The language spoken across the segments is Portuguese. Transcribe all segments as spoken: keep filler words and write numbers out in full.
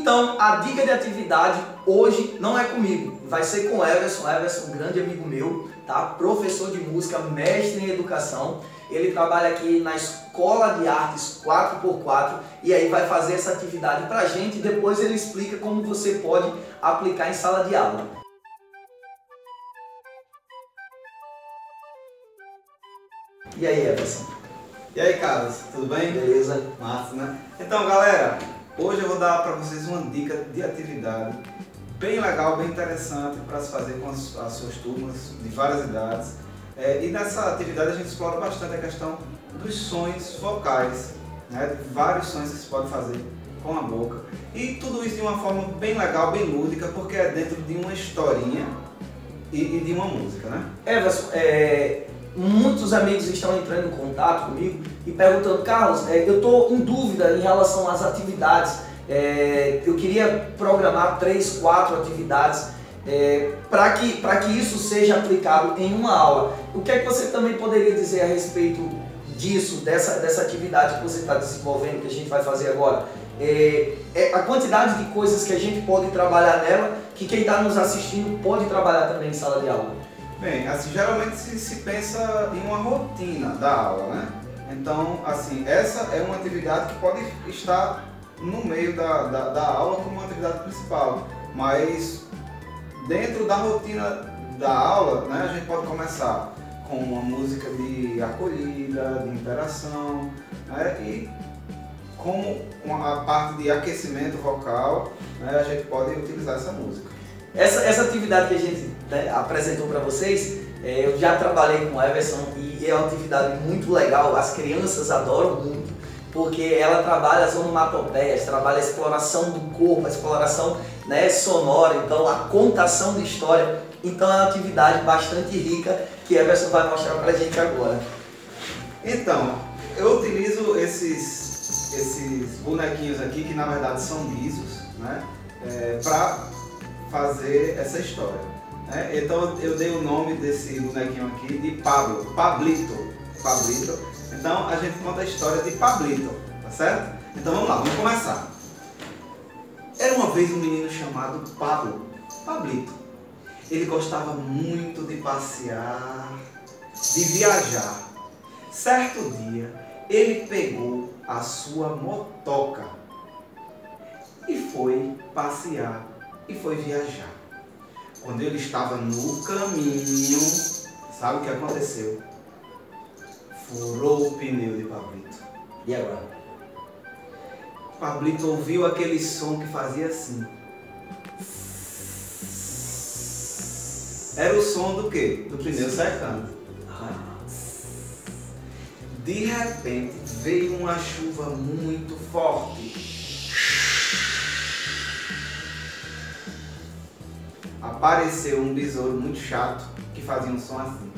Então, a dica de atividade hoje não é comigo, vai ser com o Everson. Everson, um grande amigo meu, tá? Professor de música, mestre em educação. Ele trabalha aqui na Escola de Artes quatro por quatro e aí vai fazer essa atividade pra gente e depois ele explica como você pode aplicar em sala de aula. E aí, Everson? E aí, Carlos, tudo bem? Beleza? Massa, né? Então, galera, hoje eu vou dar para vocês uma dica de atividade bem legal, bem interessante para se fazer com as, as suas turmas de várias idades. É, e nessa atividade a gente explora bastante a questão dos sons vocais, né? De vários sons que se pode fazer com a boca. E tudo isso de uma forma bem legal, bem lúdica, porque é dentro de uma historinha e, e de uma música, né? Everson, é... muitos amigos estão entrando em contato comigo e perguntando: Carlos, eu estou em dúvida em relação às atividades, é, eu queria programar três, quatro atividades é, para que, para que isso seja aplicado em uma aula. O que é que você também poderia dizer a respeito disso, dessa, dessa atividade que você está desenvolvendo, que a gente vai fazer agora? É, é a quantidade de coisas que a gente pode trabalhar nela, que quem está nos assistindo pode trabalhar também em sala de aula. Bem, assim, geralmente se, se pensa em uma rotina da aula, né? Então, assim, essa é uma atividade que pode estar no meio da, da, da aula como uma atividade principal, mas dentro da rotina da aula, né, a gente pode começar com uma música de acolhida, de interação, né, e como uma, a parte de aquecimento vocal, né, a gente pode utilizar essa música. Essa, essa atividade que a gente, né, apresentou para vocês, é, eu já trabalhei com o Everson e é uma atividade muito legal, as crianças adoram muito, porque ela trabalha as onomatopeias, trabalha a exploração do corpo, a exploração, né, sonora, então a contação de história. Então é uma atividade bastante rica que o Everson vai mostrar para a gente agora. Então, eu utilizo esses, esses bonequinhos aqui, que na verdade são guizos, né, é, para fazer essa história, né? Então eu dei o nome desse bonequinho aqui de Pablo, Pablito, Pablito. Então a gente conta a história de Pablito, tá certo? Então vamos lá, vamos começar. Era uma vez um menino chamado Pablo, Pablito. Ele gostava muito de passear, de viajar. Certo dia ele pegou a sua motoca e foi passear. E foi viajar. Quando ele estava no caminho, sabe o que aconteceu? Furou o pneu de Pablito. E agora? Pablito ouviu aquele som que fazia assim. Era o som do quê? Do pneu secando. De repente veio uma chuva muito forte. Apareceu um besouro muito chato que fazia um som assim.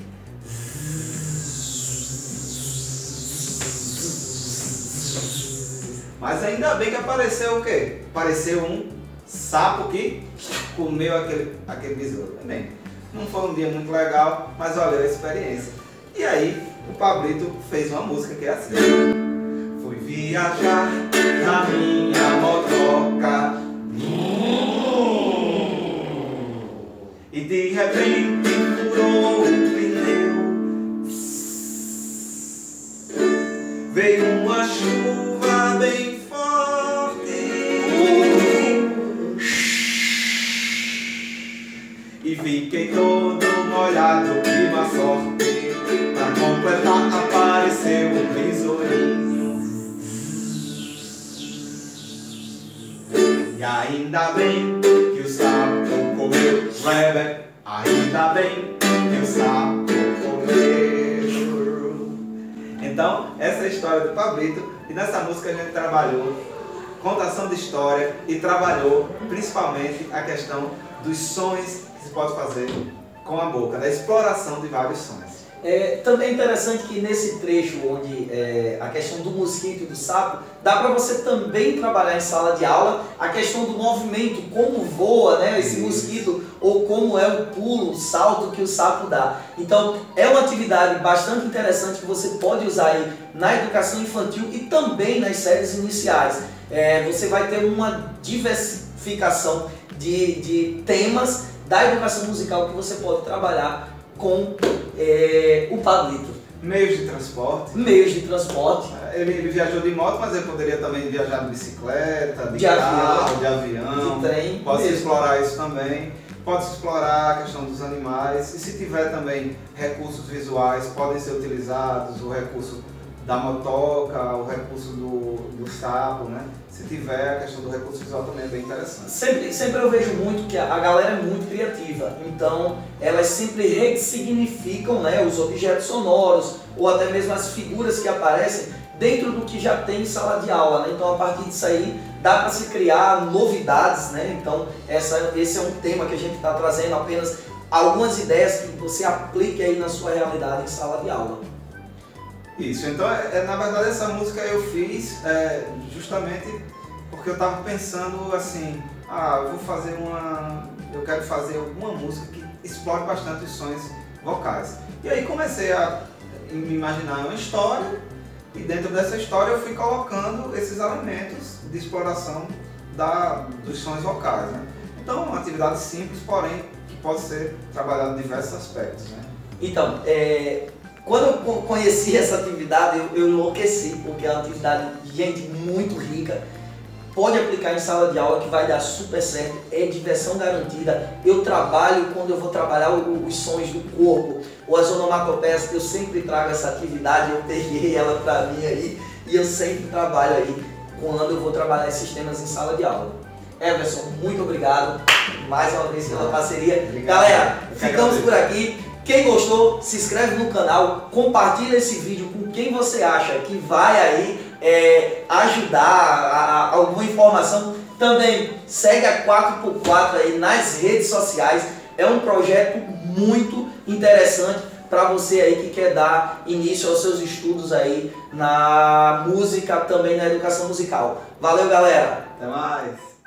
Mas ainda bem que apareceu o quê? Apareceu um sapo que comeu aquele, aquele besouro. Bem, não foi um dia muito legal, mas valeu a experiência. E aí o Pablito fez uma música que é assim. Fui viajar na minha motoca e de repente furou o pneu. Veio uma chuva bem forte e fiquei todo molhado, que má sorte. Pra completar apareceu um besourinho. E ainda bem que o sapo comeu, leve, ainda bem que o sapo comeu. Então, essa é a história do Pablito, e nessa música a gente trabalhou contação de história e trabalhou principalmente a questão dos sons que se pode fazer com a boca, da exploração de vários sons. É, também é interessante que nesse trecho onde é, a questão do mosquito e do sapo, dá para você também trabalhar em sala de aula a questão do movimento, como voa, né, esse mosquito, ou como é o pulo, o salto que o sapo dá. Então é uma atividade bastante interessante que você pode usar aí na educação infantil e também nas séries iniciais. é, você vai ter uma diversificação de, de temas da educação musical que você pode trabalhar com é, o Pablito. Meios de transporte. Meios de transporte. Ele, ele viajou de moto, mas ele poderia também viajar de bicicleta, de, de carro, avião, de avião. De trem. Pode mesmo. explorar isso também. Pode-se explorar a questão dos animais. E se tiver também recursos visuais, podem ser utilizados. O recurso da motoca, o recurso do, do sapo, né? Se tiver, a questão do recurso visual também é bem interessante. Sempre, sempre eu vejo muito que a galera é muito criativa, então elas sempre ressignificam, né, os objetos sonoros ou até mesmo as figuras que aparecem dentro do que já tem em sala de aula, né? Então a partir disso aí dá para se criar novidades, né? Então essa, esse é um tema que a gente está trazendo, apenas algumas ideias que você aplique aí na sua realidade em sala de aula. Isso, então é, é, na verdade essa música eu fiz é, justamente porque eu estava pensando assim, ah, eu vou fazer uma, eu quero fazer alguma música que explore bastante os sons vocais. E aí comecei a me imaginar uma história e dentro dessa história eu fui colocando esses elementos de exploração da, dos sons vocais, né? Então uma atividade simples, porém que pode ser trabalhada em diversos aspectos, né? Então, é... quando eu conheci essa atividade, eu, eu enlouqueci, porque é uma atividade, gente, muito rica. Pode aplicar em sala de aula que vai dar super certo, é diversão garantida. Eu trabalho, quando eu vou trabalhar o, os sons do corpo, ou as onomatopeias, eu sempre trago essa atividade, eu peguei ela pra mim aí, e eu sempre trabalho aí, quando eu vou trabalhar esses temas em sala de aula. Everson, muito obrigado, mais uma vez pela parceria. Obrigado. Galera, ficamos por aqui. Quem gostou, se inscreve no canal, compartilha esse vídeo com quem você acha que vai aí é, ajudar a, a alguma informação. Também segue a quatro por quatro aí nas redes sociais. É um projeto muito interessante para você aí que quer dar início aos seus estudos aí na música, também na educação musical. Valeu, galera! Até mais!